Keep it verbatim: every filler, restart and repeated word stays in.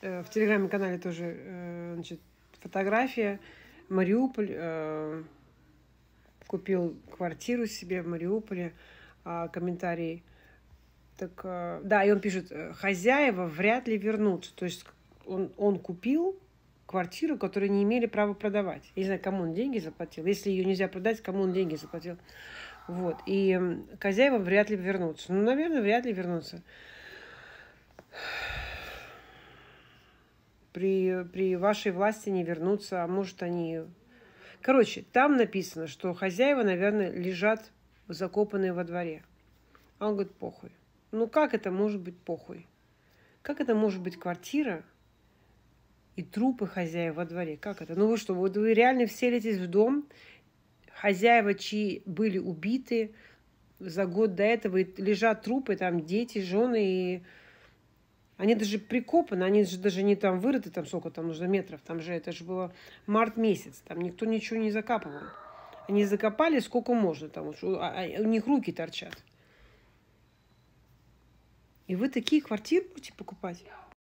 в телеграм-канале тоже, значит, фотография. Мариуполь. Купил квартиру себе в Мариуполе. Комментарий. Так, да, и он пишет, хозяева вряд ли вернутся. То есть он, он купил квартиру, которую не имели права продавать. Я не знаю, кому он деньги заплатил. Если ее нельзя продать, кому он деньги заплатил. Вот. И хозяева вряд ли вернутся. Ну, наверное, вряд ли вернутся. При, при вашей власти не вернутся, а может они... Короче, там написано, что хозяева, наверное, лежат закопанные во дворе. А он говорит, похуй. Ну, как это может быть похуй? Как это может быть квартира и трупы хозяев во дворе? Как это? Ну, вы что, вот вы реально вселитесь в дом, хозяева, чьи были убиты за год до этого, и лежат трупы, там дети, жены, и они даже прикопаны, они же даже не там вырыты, там сколько там нужно метров, там же это же было март месяц, там никто ничего не закапывал. Они закопали сколько можно, там у них руки торчат. И вы такие квартиры будете покупать?